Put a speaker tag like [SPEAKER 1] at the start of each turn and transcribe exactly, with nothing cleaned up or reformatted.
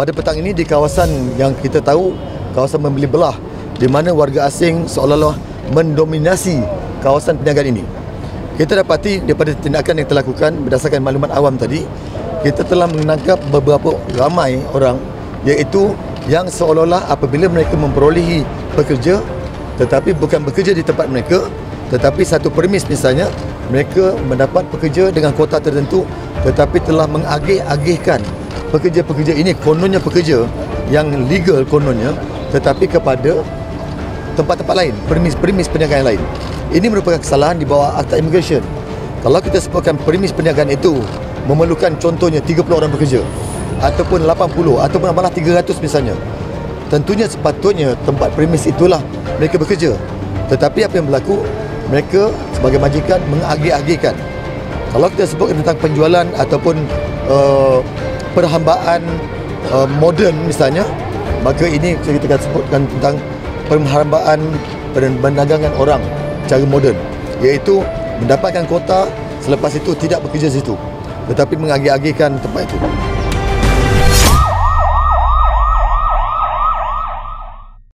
[SPEAKER 1] pada petang ini di kawasan yang kita tahu, kawasan membeli belah, di mana warga asing seolah-olah mendominasi kawasan perniagaan ini. Kita dapati daripada tindakan yang telah dilakukan berdasarkan maklumat awam tadi, kita telah menangkap beberapa ramai orang, iaitu yang seolah-olah apabila mereka memperolehi pekerja, tetapi bukan bekerja di tempat mereka, tetapi satu premis misalnya, mereka mendapat pekerja dengan kuota tertentu, tetapi telah mengagih-agihkan pekerja-pekerja ini, kononnya pekerja yang legal kononnya, tetapi kepada tempat-tempat lain, premis-premis perniagaan yang lain. Ini merupakan kesalahan di bawah Akta Immigration. Kalau kita sebutkan premis perniagaan itu memerlukan contohnya tiga puluh orang bekerja, ataupun lapan puluh, ataupun malah tiga ratus misalnya, tentunya sepatutnya tempat premis itulah mereka bekerja. Tetapi apa yang berlaku, mereka sebagai majikan mengagih-agihkan. Kalau kita sebut tentang penjualan ataupun uh, perhambaan uh, moden misalnya, maka ini kita akan sebutkan tentang perhambaan perdagangan orang cara moden, iaitu mendapatkan kuota, selepas itu tidak bekerja situ, tetapi mengagih-agihkan tempat itu.